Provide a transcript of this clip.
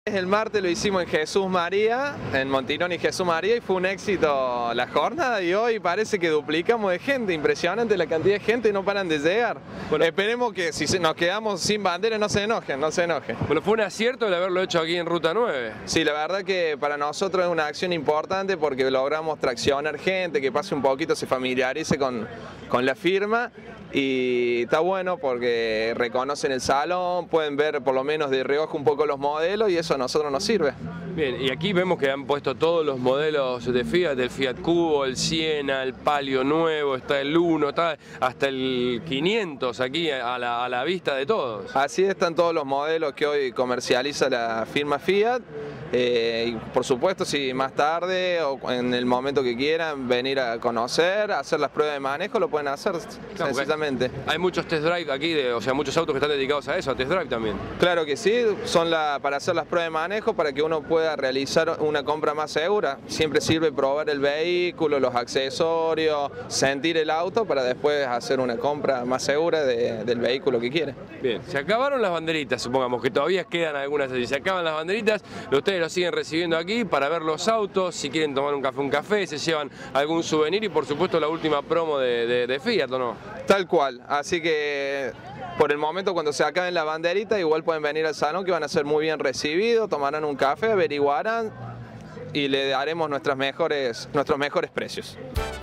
El martes lo hicimos en Jesús María, en Montinón y Jesús María, y fue un éxito la jornada, y hoy parece que duplicamos de gente, impresionante la cantidad de gente y no paran de llegar. Bueno, esperemos que si nos quedamos sin bandera no se enojen, no se enojen. Bueno, fue un acierto el haberlo hecho aquí en Ruta 9. Sí, la verdad que para nosotros es una acción importante porque logramos traccionar gente, que pase un poquito, se familiarice con la firma. Y está bueno porque reconocen el salón, pueden ver por lo menos de reojo un poco los modelos y eso a nosotros nos sirve. Bien, y aquí vemos que han puesto todos los modelos de Fiat, el Fiat Cubo, el Siena, el Palio nuevo, está el 1, está hasta el 500 aquí a la vista de todos. Así están todos los modelos que hoy comercializa la firma Fiat. Y por supuesto, si más tarde o en el momento que quieran venir a conocer, hacer las pruebas de manejo, lo pueden hacer sencillamente. Hay muchos test drive aquí, o sea, muchos autos que están dedicados a eso, a test drive también. Claro que sí, son para hacer las pruebas de manejo, para que uno pueda realizar una compra más segura. Siempre sirve probar el vehículo, los accesorios, sentir el auto para después hacer una compra más segura del vehículo que quiere. Bien, se acabaron las banderitas, supongamos que todavía quedan algunas allí. Se acaban las banderitas, ustedes lo siguen recibiendo aquí para ver los autos, si quieren tomar un café, se llevan algún souvenir y por supuesto la última promo de Fiat, ¿o no? Tal cual, así que por el momento cuando se acaben la banderita igual pueden venir al salón, que van a ser muy bien recibidos, tomarán un café, averiguarán y le daremos nuestros mejores precios.